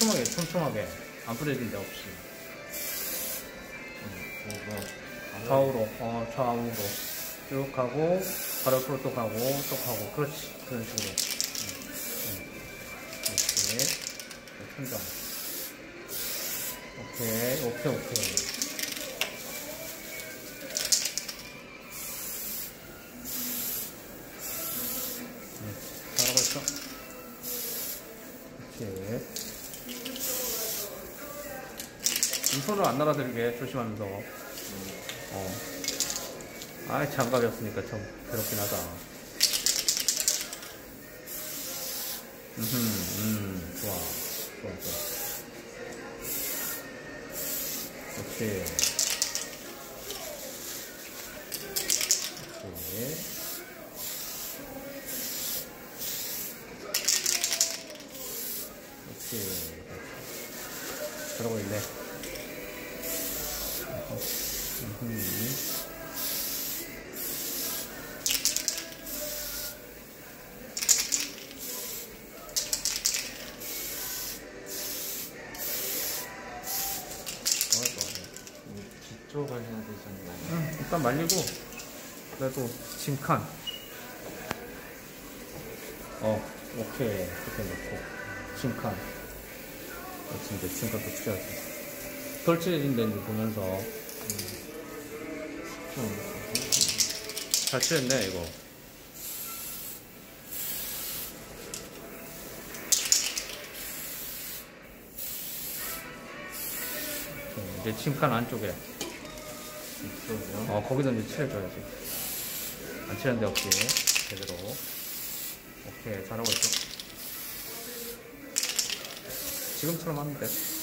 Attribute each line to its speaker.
Speaker 1: 촘촘하게 안 부러진 데 없이. 좌우로 쭉 가고 바로 옆으로 또 가고 또 가고. 그렇지. 그런 식으로. 이렇게 천장. 오케이. 잘하고 있어. 이렇게 이 손을 안 날아들게 조심하면서. 장갑이 없으니까 참 괴롭긴 하다. 좋아. 오케이. 잘하고 있네.
Speaker 2: 뒤쪽 하셔야 되잖아요.
Speaker 1: 일단 말리고 그래도 짐칸. 오케이. 그렇게 넣고 짐칸. 이제 짐칸도 칠해야지. 덜 칠해진 데인지 보면서. 잘 칠했네 이거. 이제 침칸 안쪽에. 거기도 이제 칠해줘야지. 안 칠한 데 없이 제대로. 오케이, 잘하고 있어. 지금처럼 하면 돼.